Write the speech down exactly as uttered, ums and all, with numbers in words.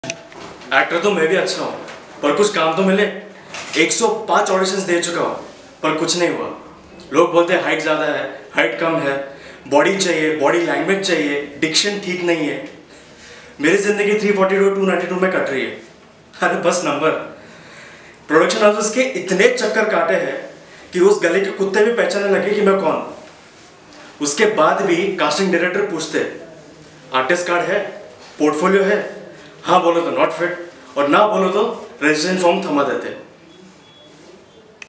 Actor तो मैं भी अच्छा हूँ, पर कुछ काम तो मिले। एक सौ पाँच ऑडिशंस दे चुका हूँ, पर कुछ नहीं हुआ। लोग बोलते हैं हाइट ज़्यादा है, हाइट कम है, बॉडी चाहिए, बॉडी लैंग्वेज चाहिए, डिक्शन ठीक नहीं है। मेरी ज़िंदगी तीन सौ बयालीस टू बानवे में कट रही है। अरे बस नंबर। प्रोडक्शन हाउसेस के इतने चक्कर काटे हैं कि उस गली के कुत्ते भी पहचानने लगे कि मैं कौन। उसके बाद भी कास्टिंग डायरेक्टर पूछते आर्टिस्ट कार्ड है, पोर्टफोलियो है, हाँ बोलो तो नॉट फिट और ना बोलो तो रेजिडेंट फॉर्म थमा देते।